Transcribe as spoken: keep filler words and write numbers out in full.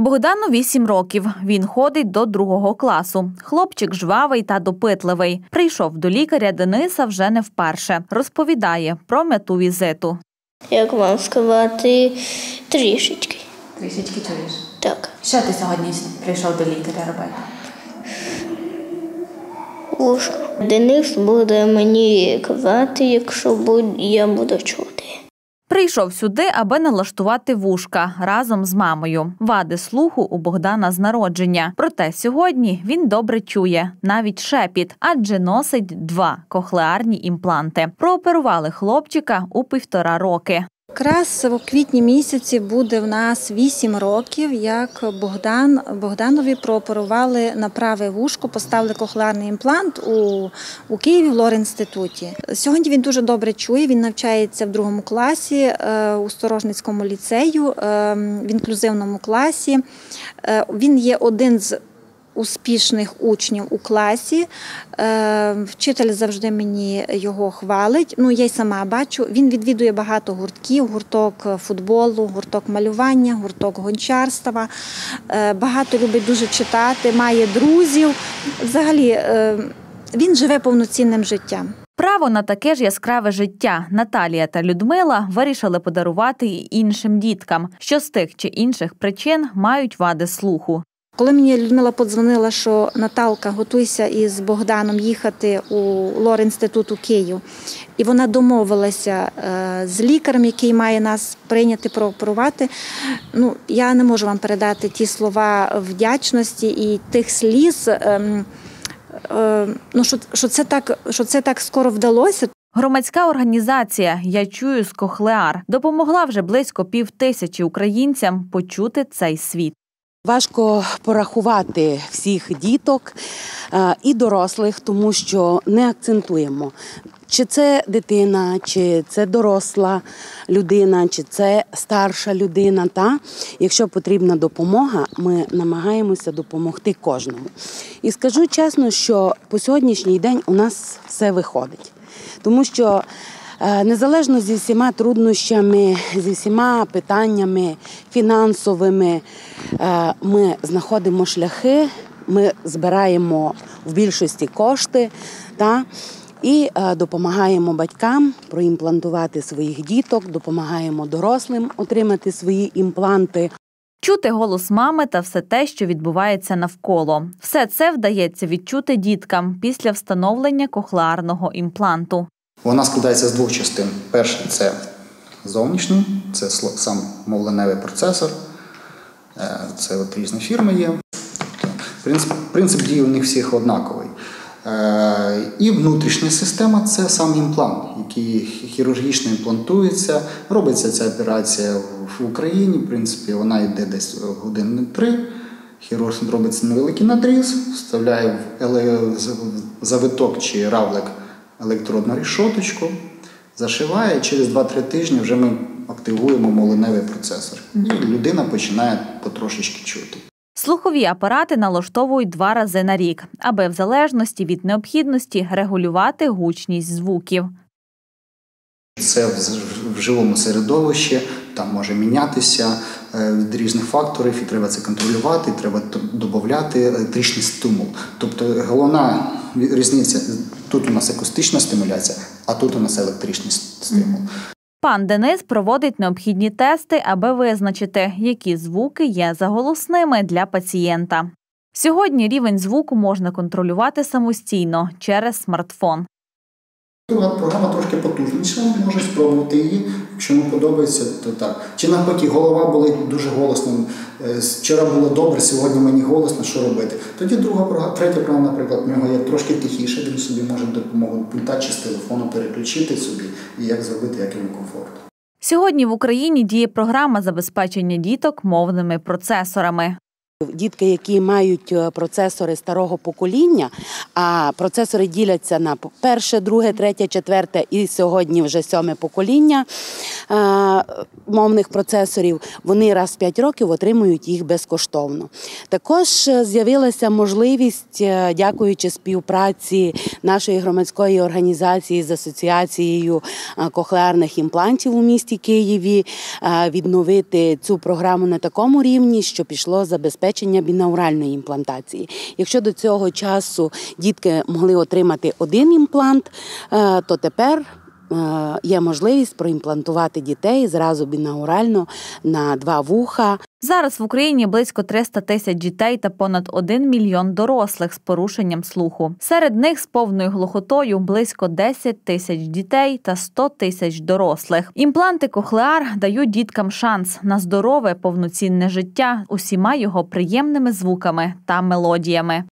Богдану вісім років. Він ходить до другого класу. Хлопчик жвавий та допитливий. Прийшов до лікаря Дениса вже не вперше. Розповідає про мету візиту. Як вам сказати, трішечки. Трішечки чуєш? Так. Що ти сьогодні прийшов до лікаря робити? Вушко. Денис буде мені казати, якщо я буду чути. Прийшов сюди, аби налаштувати вушка разом з мамою. Вади слуху у Богдана з народження. Проте сьогодні він добре чує, навіть шепіт, адже носить два кохлеарні імпланти. Прооперували хлопчика у півтора роки. Якраз у квітні місяці буде в нас вісім років, як Богдан, Богданові прооперували на праве вушко, поставили кохлеарний імплант у, у Києві в Лор-інституті. Сьогодні він дуже добре чує, він навчається в другому класі е, у Сторожницькому ліцею, е, в інклюзивному класі. Е, він є один з успішних учнів у класі. Вчитель завжди мені його хвалить. Ну, я й сама бачу. Він відвідує багато гуртків, гурток футболу, гурток малювання, гурток гончарства. Багато любить дуже читати, має друзів. Взагалі, він живе повноцінним життям. Право на таке ж яскраве життя Наталія та Людмила вирішили подарувати і іншим діткам, що з тих чи інших причин мають вади слуху. Коли мені Людмила подзвонила, що Наталка, готуйся із Богданом їхати у Лор-інститут у Київ, і вона домовилася з лікарем, який має нас прийняти, прооперувати, ну, я не можу вам передати ті слова вдячності і тих сліз, ну, що, що, це так, що це так скоро вдалося. Громадська організація «Я чую з Кохлеар» допомогла вже близько пів тисячі українцям почути цей світ. Важко порахувати всіх діток і дорослих, тому що не акцентуємо, чи це дитина, чи це доросла людина, чи це старша людина. Та? Якщо потрібна допомога, ми намагаємося допомогти кожному. І скажу чесно, що по сьогоднішній день у нас все виходить, тому що незалежно зі всіма труднощами, зі всіма питаннями фінансовими, ми знаходимо шляхи, ми збираємо в більшості кошти та, і допомагаємо батькам проімплантувати своїх діток, допомагаємо дорослим отримати свої імпланти. Чути голос мами та все те, що відбувається навколо. Все це вдається відчути діткам після встановлення кохлеарного імпланту. Вона складається з двох частин. Перший – це зовнішній, це сам мовленевий процесор. Це от різні фірми є. Принцип, принцип дії у них всіх однаковий. І внутрішня система – це сам імплант, який хірургічно імплантується. Робиться ця операція в Україні, в принципі, вона йде десь години три. Хірург робить невеликий надріз, вставляє в завиток чи равлик електродну решоточку, зашиває, і через два-три тижні вже ми активуємо мовленевий процесор. І людина починає потрошечки чути. Слухові апарати налаштовують два рази на рік, аби в залежності від необхідності регулювати гучність звуків. Це в живому середовищі, там може мінятися від різних факторів, і треба це контролювати, і треба додати електричний стимул. Тобто головна різниця – тут у нас акустична стимуляція, а тут у нас електричний стимул. Пан Денис проводить необхідні тести, аби визначити, які звуки є заголосними для пацієнта. Сьогодні рівень звуку можна контролювати самостійно через смартфон. Програма трошки потужніша, може спробувати її, якщо йому подобається, то так. Чи навпаки, голова болить дуже голосно, вчора було добре, сьогодні мені голосно, що робити. Тоді друга програма, третя програма, наприклад, в нього є трошки тихіше, він собі може допомогти пульта чи з телефону переключити собі і як зробити, як йому комфортно. Сьогодні в Україні діє програма забезпечення діток мовними процесорами. Дітки, які мають процесори старого покоління, а процесори діляться на перше, друге, третє, четверте і сьогодні вже сьоме покоління мовних процесорів, вони раз в п'ять років отримують їх безкоштовно. Також з'явилася можливість, дякуючи співпраці нашої громадської організації з Асоціацією кохлеарних імплантів у місті Києві, відновити цю програму на такому рівні, що пішло забезпечення бінауральної імплантації. Якщо до цього часу дітки могли отримати один імплант, то тепер є можливість проімплантувати дітей зразу бінаурально на два вуха. Зараз в Україні близько триста тисяч дітей та понад один мільйон дорослих з порушенням слуху. Серед них з повною глухотою близько десять тисяч дітей та сто тисяч дорослих. Імпланти Кохлеар дають діткам шанс на здорове, повноцінне життя усіма його приємними звуками та мелодіями.